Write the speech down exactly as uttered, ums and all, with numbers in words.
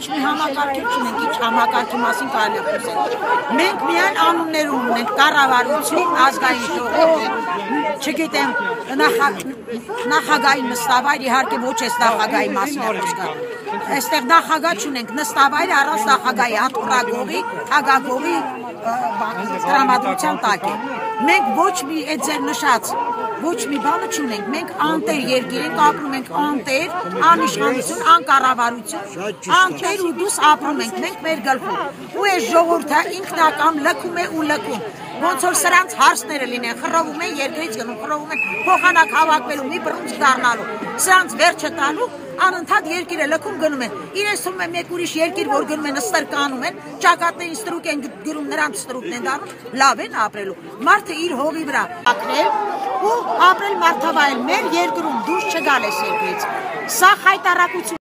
Ոչ մի համակարգեր չունենք, ինչ համակարգի մասին կարելի է խոսել։ Մենք միայն անուններ ունենք՝ կառավարություն, ազգային ժողով, չգիտեմ, նախագահի նստավայր, իհարկե ոչ էս նախագահի մասին է խոսքը։ Այստեղ նախագահ չունենք, նստավայր առանց նախագահի հատուռագողի, թագագողի տրամադրության տակ է։ Մենք ոչ մի այդ ձեր նշած ոչ մի բանը չունենք, մենք անտեր երկիր ենք ապրում, ենք անտեր, անիշխանություն, անկառավարություն, անտեր ու դուս ապրում ենք, մենք մեր գլխում։ Ու այս ժողովուրդը ինքնական լքում է ու լքում։ Ոնց որ սրանց հարցները լինեն, խռովում են երկրից գնում, խռովում են փոխանակ հավաքվելու, մի բռունցք դառնալու, սրանց վերջը տալու, անընդհատ երկիրը լքում գնում են։ Իրենց թվում է մեկ ուրիշ երկիր, որ գնում են ստրկանում են, ճակատներին ստրուկ են գրում, նրանց ստրուկն են դառնում, լավ են ապրելու։ Մարդը իր հողի վրա ապրել ու ապրել մարդավայել մեր երկրում դուրս չգալ էս երկրից։ Սա խայտարակություն